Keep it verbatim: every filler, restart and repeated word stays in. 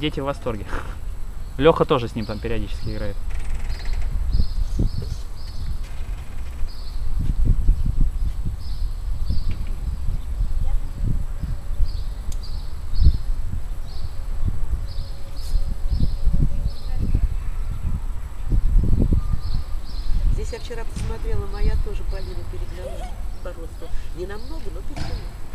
Дети в восторге. Леха тоже с ним там периодически играет. Здесь я вчера посмотрела, моя тоже Полина перегнала по росту. Не намного, но перегнала.